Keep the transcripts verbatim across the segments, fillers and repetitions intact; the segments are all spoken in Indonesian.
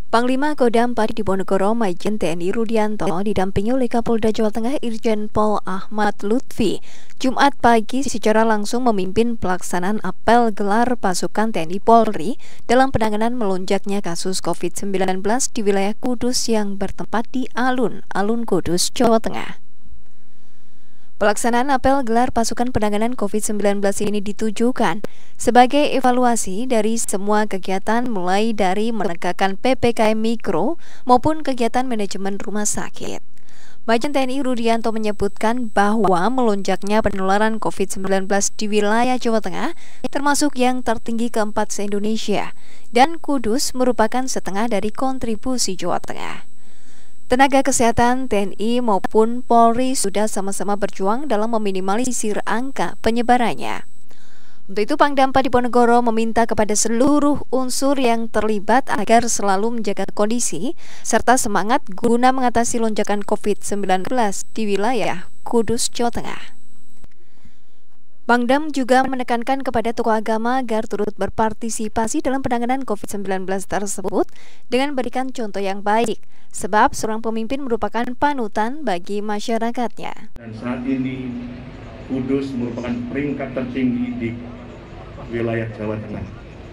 Panglima Kodam Padi Diponegoro Majen T N I Rudianto didampingi oleh Kapolda Jawa Tengah Irjen Pol Ahmad Lutfi Jumat pagi secara langsung memimpin pelaksanaan apel gelar pasukan T N I Polri dalam penanganan melonjaknya kasus covid sembilan belas di wilayah Kudus yang bertempat di Alun, Alun Kudus, Jawa Tengah. Pelaksanaan apel gelar pasukan penanganan covid sembilan belas ini ditujukan sebagai evaluasi dari semua kegiatan mulai dari menegakkan P P K M Mikro maupun kegiatan manajemen rumah sakit. Majen T N I Rudianto menyebutkan bahwa melonjaknya penularan covid sembilan belas di wilayah Jawa Tengah termasuk yang tertinggi keempat se-Indonesia dan Kudus merupakan setengah dari kontribusi Jawa Tengah. Tenaga kesehatan T N I maupun Polri sudah sama-sama berjuang dalam meminimalisir angka penyebarannya. Untuk itu Pangdam Padi Diponegoro meminta kepada seluruh unsur yang terlibat agar selalu menjaga kondisi serta semangat guna mengatasi lonjakan covid sembilan belas di wilayah Kudus, Jawa Tengah. Pangdam juga menekankan kepada tokoh agama agar turut berpartisipasi dalam penanganan covid sembilan belas tersebut dengan berikan contoh yang baik, sebab seorang pemimpin merupakan panutan bagi masyarakatnya. Dan saat ini Kudus merupakan peringkat tertinggi di wilayah Jawa Tengah.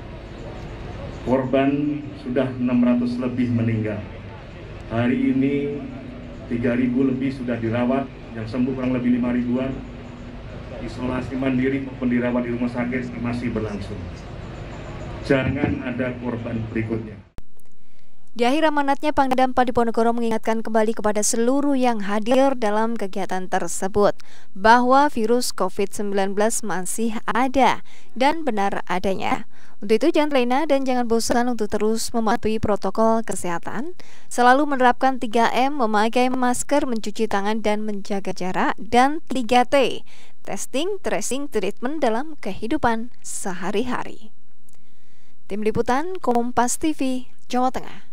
Korban sudah enam ratus lebih meninggal. Hari ini tiga ribu lebih sudah dirawat, yang sembuh kurang lebih lima ribuan. Isolasi mandiri maupun dirawat di rumah sakit masih berlangsung. Jangan ada korban berikutnya. Di akhir amanatnya, Pangdam Padi Diponegoro mengingatkan kembali kepada seluruh yang hadir dalam kegiatan tersebut bahwa virus covid sembilan belas masih ada dan benar adanya. Untuk itu jangan lena dan jangan bosan untuk terus mematuhi protokol kesehatan, selalu menerapkan tiga M, memakai masker, mencuci tangan dan menjaga jarak, dan tiga T, testing, tracing, treatment dalam kehidupan sehari-hari. Tim Liputan Kompas T V, Jawa Tengah.